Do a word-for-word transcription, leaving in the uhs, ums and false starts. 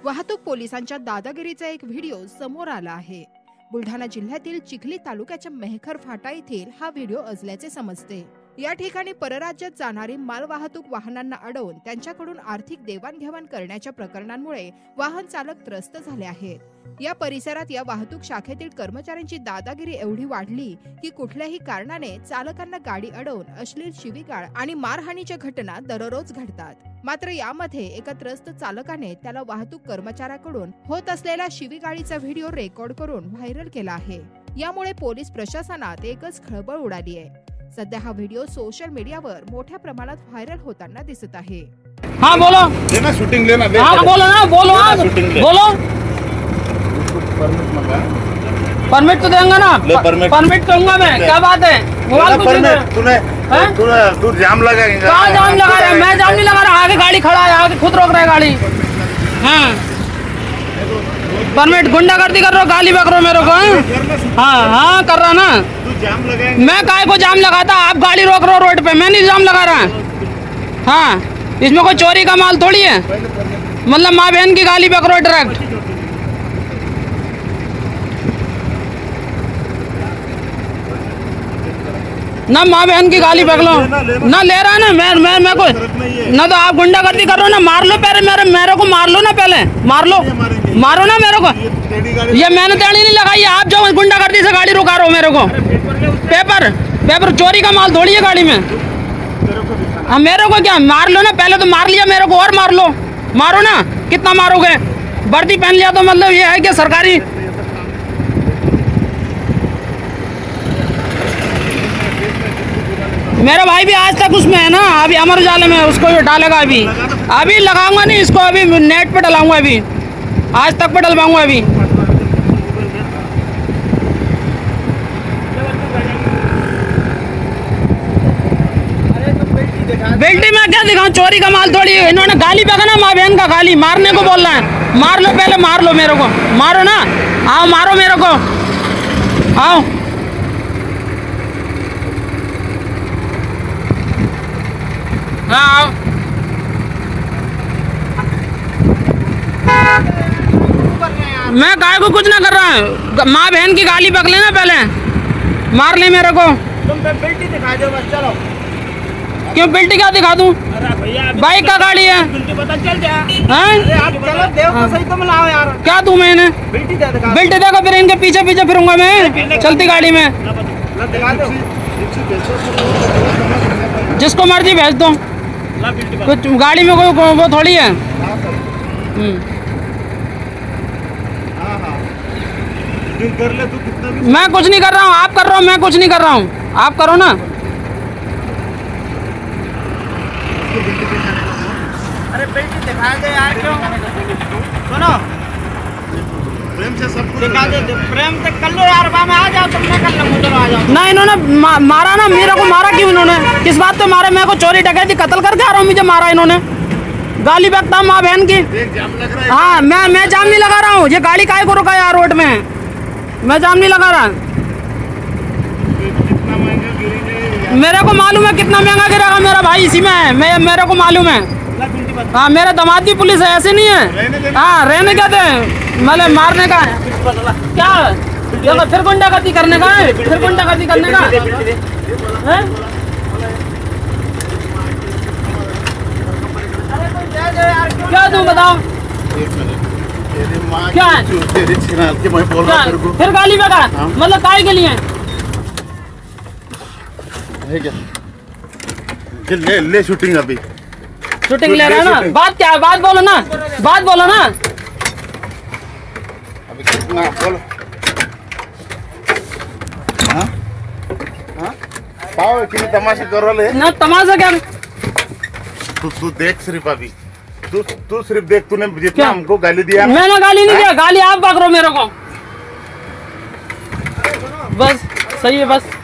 वाहतूक पोलिसांच्या दादागिरीचा एक व्हिडिओ समोर आला आहे। बुलढाणा जिल्ह्यातील चिखली तालुक्याच्या मेहकर फाटा येथील हा व्हिडिओ असल्याचे समजते। या ठिकाणी परराज्यात जाणारी मालवाहतूक वाहनांना अडवून त्यांच्याकडून आर्थिक देवाणघेवाण करण्याच्या प्रकरणांमुळे वाहन चालक त्रस्त झाले आहेत। या परिसरात या वाहतूक शाखेतील कर्मचाऱ्यांची दादागिरी एवढी वाढली की कुठल्याही कारणाने चालकांना गाडी अडवून अश्लील शिवीगाळ आणि मारहाणीच्या घटना दररोज घडतात। मात्र यामध्ये एका त्रस्त चालकाने त्याला वाहतूक कर्मचाऱ्याकडून होत असलेल्या शिवीगाळीचा व्हिडिओ रेकॉर्ड करून व्हायरल केला आहे। यामुळे पोलीस प्रशासनात एकच खळबळ उडाली आहे। सध्या हा व्हिडिओ सोशल मीडियावर मोठ्या प्रमाणात व्हायरल होताना दिसत आहे। हाँ बोलो, लेना शूटिंग लेना ले हाँ बोलो ना, बोलो हाँ बोलो। परमिट तो देंगे ना, परमिट परमिट दूंगा मैं, क्या बात है? मोबाइल परमिट तूने तूने तू जाम लगाएगा? कहाँ जाम लगा रहा है? मैं जाम नहीं लगा रहा, आगे गाड़ी खड़ा है, आगे खुद रोक रहा है गाड़ी। हाँ परमिट गुंडागर्दी कर रहे हो, गाली बक रहे हो मेरे को? हाँ हाँ कर रहा ना, जाम लगाएंगे। मैं काय को जाम लगाता? आप गाड़ी रोक रहे हो रोड पे, मैं नहीं जाम लगा रहा। हाँ इसमें कोई चोरी का माल थोड़ी है, मतलब माँ बहन की गाली बक रहे हो डायरेक्ट। ना माँ बहन की गाली बक लो ना, ले रहा है ना, मैं मैं मैं को ना, तो आप गुंडागर्दी कर रहे हो ना, मार लो पहले मेरे मेरे को मार लो ना, पहले मार लो, मारो ना मेरे को। ये मैंने टेढ़ी नहीं लगाई, आप जो गुंडागर्दी से गाड़ी रुका रहे हो मेरे को। पेपर पेपर चोरी का माल थोड़ी है गाड़ी में। हाँ मेरे को क्या मार लो ना, पहले तो मार लिया मेरे को, और मार लो, मारो ना, कितना मारोगे? वर्दी पहन लिया तो मतलब ये है कि सरकारी। मेरा भाई भी आज तक उसमें है ना, अभी अमर उजाले में, उसको भी डालेगा अभी अभी लगाऊंगा नहीं इसको, अभी नेट पे डलाऊंगा, अभी आज तक पे डलवाऊंगा अभी। बेल्टी में क्या दिखाऊं? चोरी का माल थोड़ी, इन्होंने गाली बका ना, माँ बहन का गाली मारने को बोल रहा है। मार लो पहले, मार लो मेरे को, मारो ना, आओ मारो मेरे को, आओ। हाँ मैं गाय को कुछ ना कर रहा है, माँ बहन की गाली बक लेना, पहले मार ले मेरे को। तुम बेल्टी दिखा दो बस, चलो। क्यों बेल्टी क्या दिखा दूं? बाइक का गाड़ी है, पता चल जाए। हैं? आप चलो देव तो सही, तुम लाओ यार। क्या दूं मैंने? बेल्टी दे दो, बेल्टी देखो, फिर इनके पीछे पीछे फिरूंगा मैं चलती गाड़ी में। दिखा दो, जिसको मर्जी भेज दो, कुछ गाड़ी में कोई वो थोड़ी है। कर ले तू कितना भी। मैं कुछ नहीं कर रहा हूँ, आप कर रहे हो, मैं कुछ नहीं कर रहा हूँ, आप करो ना। अरे बेल्टी दिखा दे यार, क्यों? सुनो, प्रेम से सब कुछ दिखा दे, प्रेम से कर लो यार, मैं आ जाओ, तुम मैं कर लो, उधर आ जाओ। ना इन्होंने मा, मारा ना मेरे को, मारा क्यों इन्होंने? किस बात पे मारा? मैं को चोरी डकैती कत्ल करके आ रहा हूँ, मुझे मारा इन्होंने, गाली बकता माँ बहन की। जाम लग रहा है। हाँ मैं मैं जाम नहीं लगा रहा हूँ, ये गाड़ी काहे को रुका यार रोड में, मैं जाम नहीं लगा रहा। कितना महंगा गिरेगा? मेरे को मालूम है कितना महंगा गिरेगा, मेरा भाई इसी में है, मैं मेरे को मालूम है। हाँ मेरा दामाद भी पुलिस है, ऐसे नहीं है। हाँ रहने क्या थे, मतलब मारने का क्या ये तो फिर गुंडागर्दी करने का है, फिर गुंडागर्दी करने का है? क्या दूं बताओ? क्या है? क्या फिर गाली बका, मतलब काय के लिए ले ले शूटिंग अभी, शूटिंग ले रहा है ना? बात क्या है? बात बोलो ना, बात बोलो ना। अभी कितना बोलो। हाँ हाँ पाओ कि तमाशा कर रहे हैं ना, तमाशा क्या? तू तू देख सिर्फ अभी, तू तू सिर्फ देख, तूने जितना हमको गाली दिया। मैंने गाली नहीं दिया, गाली आप बक रहे हो मेरे को, बस सही है बस।